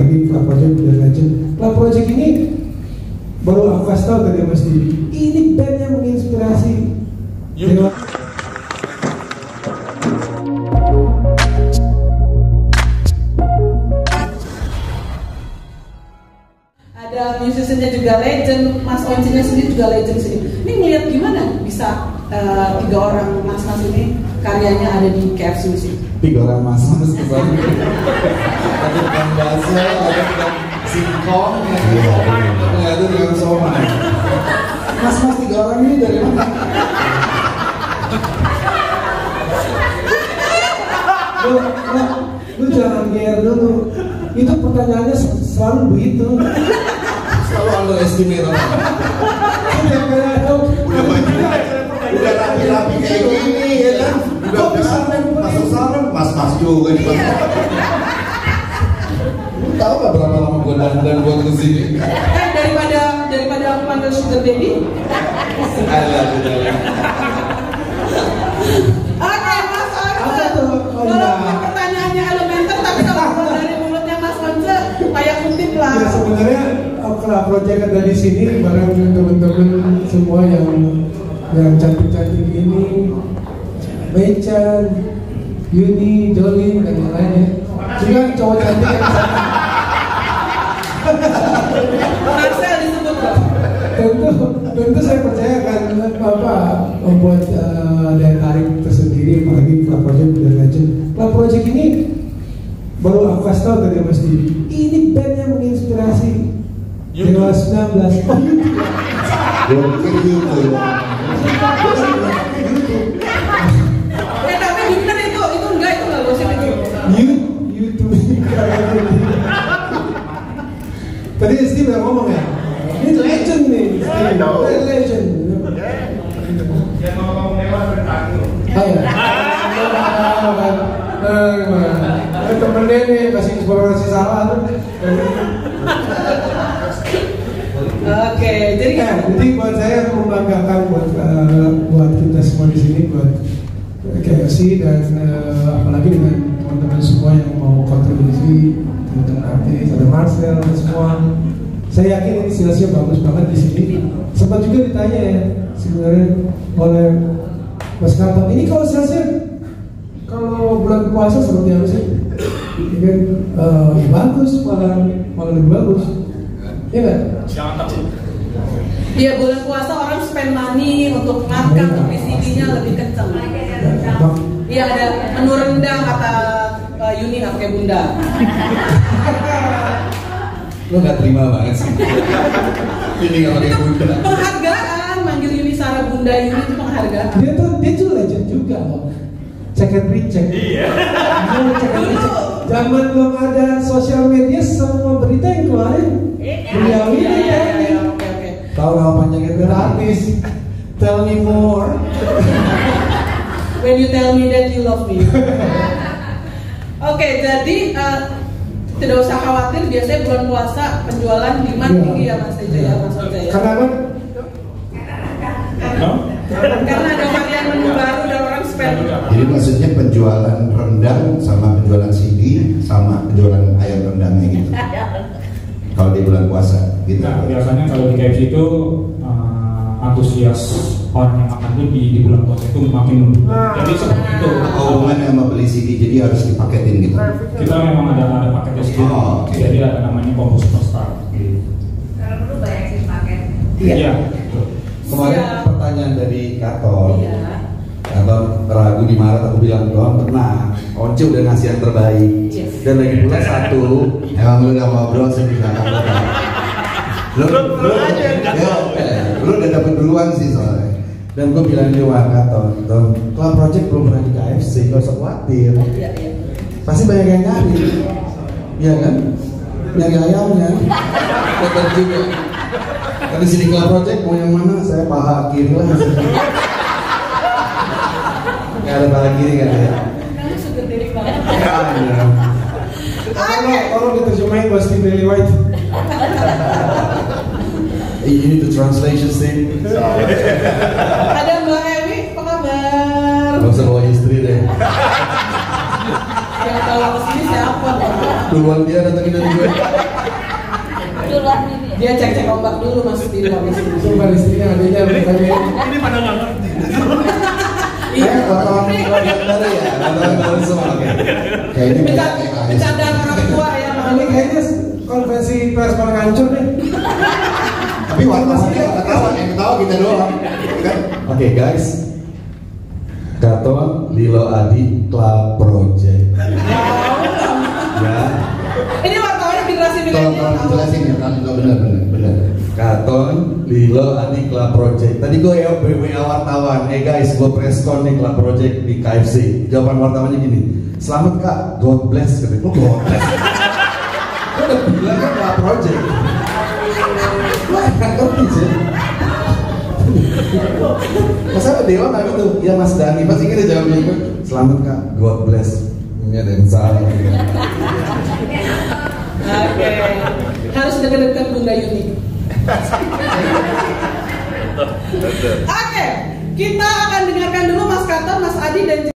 apalagi Club Project udah legend. Club Project ini baru aku kasih tau tadi Mas Didi, ini band yang menginspirasi Dewa. Ada musisiannya juga legend, Mas Once-nya sendiri juga legend sih. Ini ngeliat gimana bisa 3 orang mas-mas ini karyanya ada di KFC Music? 3 orang mas-mas kesannya. Ada tukang bakso, ada tukang singkong, ada tukang somai. Mas-mas 3 orang ini dari mana? Lu jangan gear dulu. Itu pertanyaannya selalu begitu. Selalu underestimate orang. Udah rapi-rapi kayak gini ya kan? Udah bisa masuk sarung, mas-mas juga di pasar. Lu tahu gak berapa lama gue dandan buat kesini? Daripada aku panggil Sugar Daddy. Oke, Mas Once. Kalau pertanyaannya elementer, tapi kalau dari mulutnya Mas Once kayak kutip lah. Ya sebenarnya Club Project ada di sini bareng teman-teman semua yang cantik-cantik ini, Meichan, Yuni, Jolin dan yang lainnya. Juga cowok cantik yang sana. Marcel disebut kok. Tentu saya percaya kan membuat daya tarik tersendiri, apalagi Club Project udah legend. Club Project ini baru aku kasih tau tadi Mas Didi, ini band yang menginspirasi Dewa 19. Tapi bener itu enggak gosip itu. YouTube. Tadi Steve udah ngomong ya, ini legend nih, legend. Yang ngomong mewah bertanggung. Temennya nih kasih inspirasi salah tuh. Oke, jadi buat saya membanggakan buat kita semua di sini, buat KFC dan apalagi dengan teman-teman semua yang mau kontribusi, teman-teman artis, ada Marcel dan semua. Saya yakin ini hasilnya bagus banget di sini. Sempat juga ditanya ya sebenarnya oleh Mas Karto, ini kalau hasilnya kalau bulan puasa seperti apa sih? Kan bagus, malah lebih bagus. Iya nggak? Iya, bulan puasa orang spend money untuk makan, untuk VCD-nya lebih kenceng. Iya, ada menu rendang kata Yuni nggak pakai bunda. Lo nggak terima banget sih. Ini nggak pakai bunda. Penghargaan, manggil Yuni Sarah Bunda Yuni itu penghargaan. Dia tuh legend juga loh. Check and recheck. Iya. Zaman belum ada sosial media, semua berita yang keluarin beliau ini kan. Tahu nama panjangnya itu artis. Tell me more. When you tell me that you love me. Oke, jadi tidak usah khawatir. Biasanya bulan puasa penjualan demand tinggi ya Mas Eja ya Mas Eja ya. Karena ada varian menu baru dan orang spend. Jadi maksudnya penjualan rendang sama penjualan CD sama penjualan ayam rendangnya gitu. Kalau di bulan puasa gitu. Nah, biasanya kalau di KFC itu antusias orang yang akan beli di bulan puasa itu makin menurun. Jadi seperti itu. Hubungannya sama beli CD jadi harus dipaketin gitu. Kita memang ada paketnya sendiri. Okay. Jadi ada namanya combo superstar. Gitu. Kalau perlu banyak sih paket. Iya. Kemarin pertanyaan dari Katon. Iya. Katon ragu di Maret, aku bilang doang tenang. Once udah ngasih yang terbaik. Yes. Dan lagi pula satu. Emang lu udah ngobrol sih di belakang lu udah dapet duluan sih soalnya. Dan gue bilang juga Katon, Club Project belum pernah di KFC, gak usah khawatir. Iya. Pasti banyak yang nyari. Iya kan? Nyari ayamnya. Betul juga. Tapi sini Club Project mau yang mana? Saya paha kiri lah. Gak ada paha kiri kan ya? Kamu sugar daddy banget. Kalau diterjemahin buat Steve Lily White. You need the translation thing. Ada Mbak Ewi, apa kabar? Gak usah bawa istri deh. Yang kalau kesini siapa? Duluan dia datangin dari gue. Duluan ini. Dia cek ombak dulu Mas di luar sini. Coba istrinya adanya bukannya. Ini pada nggak ngerti. Wartawan baru ya, wartawan baru semua. Oke. Kayaknya Bercandaan orang tua ya. Ini kayaknya konvensi pers paling hancur nih. tapi wartawannya nggak ketawa, yang ketawa kita doang. Kan? Oke guys, Katon, Lilo Adi, Club Project. Ya. Ini wartawannya generasi Tolong milenial. dijelasin ya, kalau nggak benar. Katon, Lilo Adi, Club Project. Tadi gue ya WA wartawan, guys, gue preskon nih Club Project di KFC. Jawaban wartawannya gini, selamat kak, God bless. Kata gue, God bless. Gue udah bilang kan Club Project. Gue nggak ngerti sih. Masa Dewa nggak gitu? Ya Mas Dani, pasti kita jawabnya itu. Selamat kak, God bless. Ini ada yang salah. Oke. Harus dekat-dekat Bunda Yuni. Oke, kita akan dengarkan dulu Mas Katon, Mas Adi dan